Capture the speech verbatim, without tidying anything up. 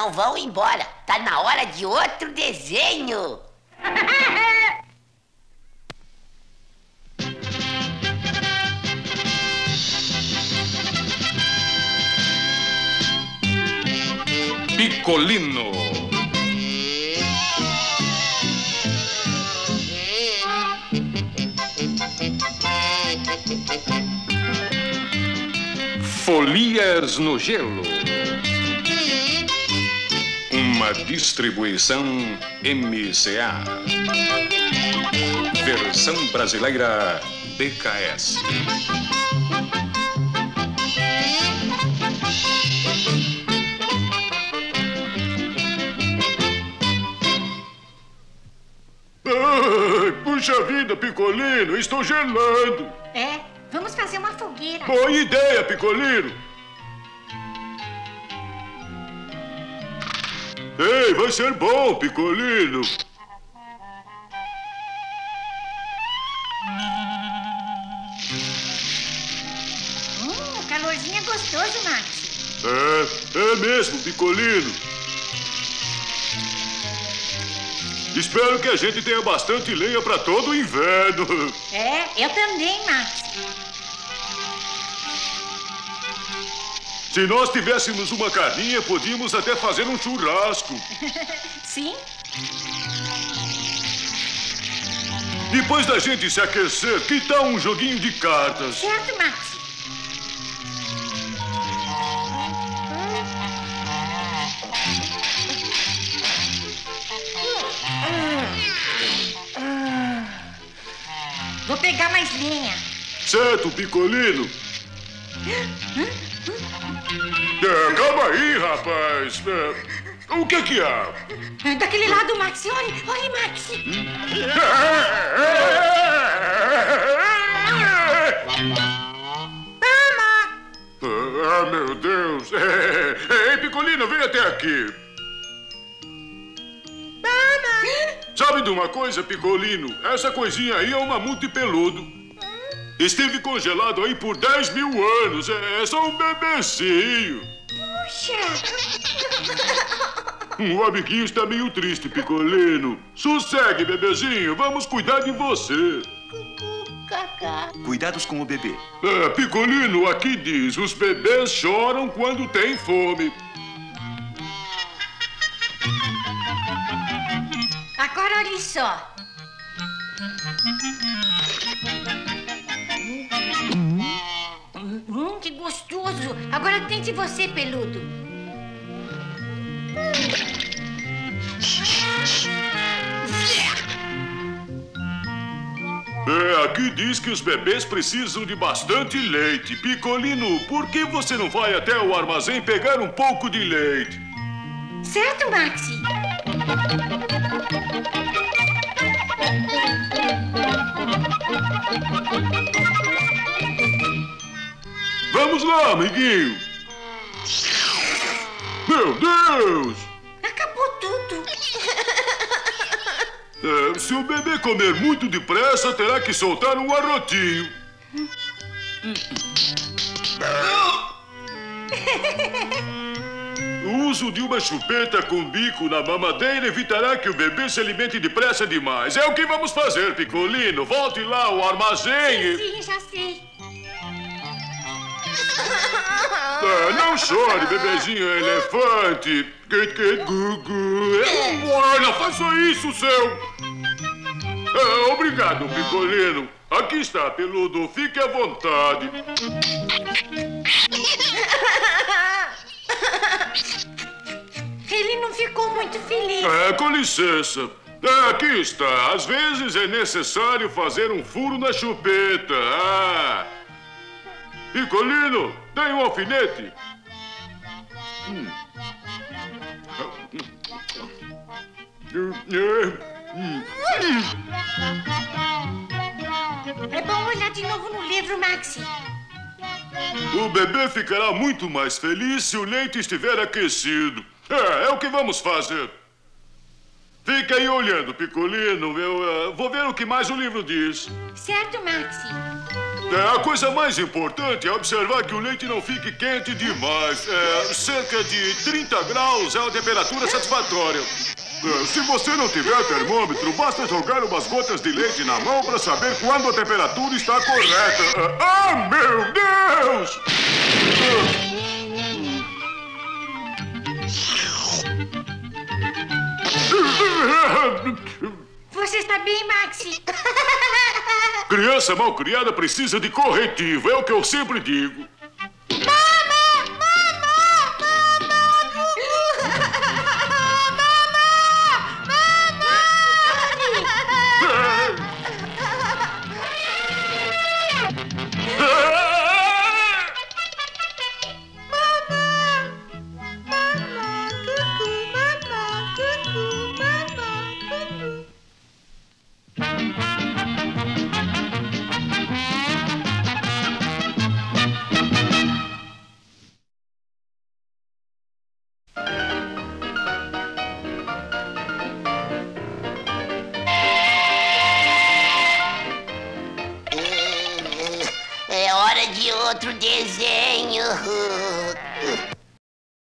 não vão embora. Tá na hora de outro desenho. Picolino. Folias no Gelo. Uma distribuição M C A. Versão brasileira D K S. Ai, puxa vida, Picolino, estou gelando. É, vamos fazer uma fogueira. Boa ideia, Picolino. Ei, vai ser bom, Picolino. Hum, o calorzinho é gostoso, Max. É, é mesmo, Picolino. Espero que a gente tenha bastante lenha para todo o inverno. É, eu também, Max. Se nós tivéssemos uma carninha, podíamos até fazer um churrasco. Sim. Depois da gente se aquecer, que tal um joguinho de cartas? Certo, Max. Vou pegar mais linha. Certo, Picolino. É, calma aí, rapaz. É, o que que há? Daquele lado, Max. Olha, olha, Max. Ah, meu Deus. Ei, Picolino, vem até aqui. Sabe de uma coisa, Picolino? Essa coisinha aí é um mamute peludo. Esteve congelado aí por dez mil anos. É, é só um bebezinho. Puxa! O amiguinho está meio triste, Picolino. Sossegue, bebezinho. Vamos cuidar de você. Cucu, cacá. Cuidados com o bebê. É, Picolino, aqui diz: os bebês choram quando têm fome. Agora olha só. Hum, que gostoso. Agora tente você, peludo. É, aqui diz que os bebês precisam de bastante leite. Picolino, por que você não vai até o armazém pegar um pouco de leite? Certo, Maxi. Vamos lá, amiguinho. Meu Deus! Acabou tudo. É, se o bebê comer muito depressa, terá que soltar um arrotinho. O uso de uma chupeta com bico na mamadeira evitará que o bebê se alimente depressa demais. É o que vamos fazer, Picolino. Volte lá ao armazém e... Sim, já sei. Ah, não chore, bebezinho elefante. Kit, kit, gugu. Ah, não faça isso, seu. Ah, obrigado, Picolino. Aqui está, peludo. Fique à vontade. Ele não ficou muito feliz. É, com licença. Ah, aqui está. Às vezes é necessário fazer um furo na chupeta. Ah. Picolino, tem um alfinete? Hum. É bom olhar de novo no livro, Maxi. O bebê ficará muito mais feliz se o leite estiver aquecido. É, é o que vamos fazer. Fique aí olhando, Picolino. Eu uh, vou ver o que mais o livro diz. Certo, Maxi. É, a coisa mais importante é observar que o leite não fique quente demais. É, cerca de trinta graus é a temperatura satisfatória. É, se você não tiver termômetro, basta jogar umas gotas de leite na mão para saber quando a temperatura está correta. É, ah, meu Deus! Você está bem, Maxi? Criança mal criada precisa de corretivo, é o que eu sempre digo. É hora de outro desenho.